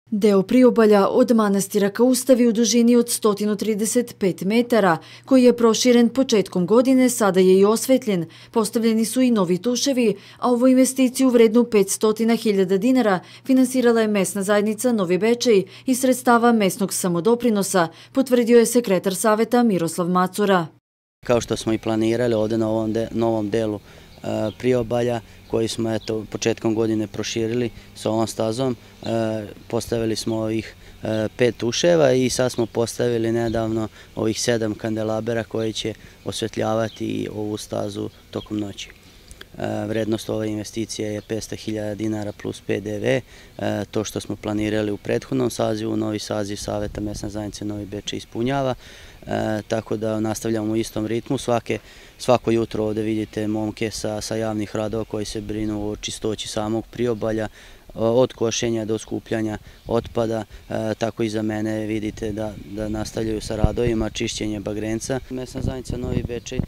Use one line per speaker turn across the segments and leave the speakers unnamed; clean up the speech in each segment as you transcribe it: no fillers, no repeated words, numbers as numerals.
Deo priobalja od manastira ka Ustavi u dužini od 135 metara, koji je proširen početkom godine, sada je i osvetljen. Postavljeni su i novi tuševi, a ovu investiciju vrednu 500.000 dinara finansirala je mesna zajednica Novi Bečej iz sredstava mesnog samodoprinosa, potvrdio je sekretar saveta Miroslav Macura.
Kao što smo i planirali ovdje na ovom novom delu priobalja, koji smo početkom godine proširili sa ovom stazom, postavili smo ovih 5 tuševa i sad smo postavili nedavno ovih 7 kandelabera koji će osvetljavati ovu stazu tokom noći. Vrednost ove investicije je 500.000 dinara plus PDV. To što smo planirali u prethodnom sazivu, novi saziv Saveta mesne zajednice Novi Bečej ispunjava, tako da nastavljamo u istom ritmu. Svako jutro ovdje vidite momke sa javnih radova koji se brinu o čistoći samog priobalja, od košenja do skupljanja otpada, tako i za mene vidite da nastavljaju sa radovima čišćenje bagrenca. Mesna zajednica Novi Bečej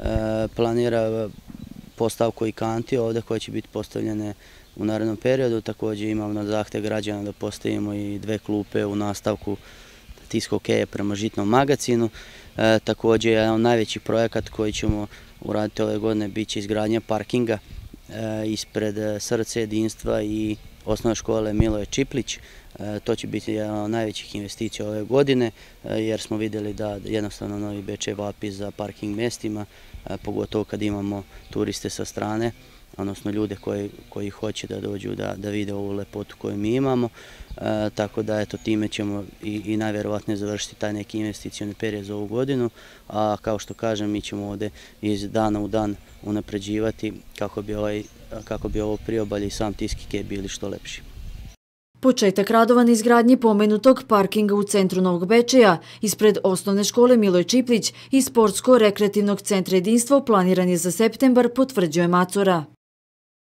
planira postavku i kanti ovdje koje će biti postavljene u narednom periodu. Također imamo na zahtev građana da postavimo i 2 klupe u nastavku Tiskokeje prema Žitnom magacinu. Također jedan od najvećih projekata koji ćemo uraditi ove godine biće izgradnja parkinga ispred Srce jedinstva i osnovne škole Miloje Čiplić. To će biti jedna od najvećih investicija ove godine, jer smo vidjeli da jednostavno Novi Bečej vapi za parking mestima, pogotovo kad imamo turiste sa strane, odnosno ljude koji hoće da dođu da vide ovu lepotu koju mi imamo. Tako da time ćemo i najverovatnije završiti taj neki investicioni period za ovu godinu, a kao što kažem, mi ćemo ovdje iz dana u dan unapređivati kako bi ovo priobalje i sam Tiskike bili što lepši.
Početak radova na izgradnji pomenutog parkinga u centru Novog Bečeja ispred osnovne škole Miloje Čiplić i sportsko-rekreativnog centra jedinstva planiran je za septembar, potvrđuje Macura.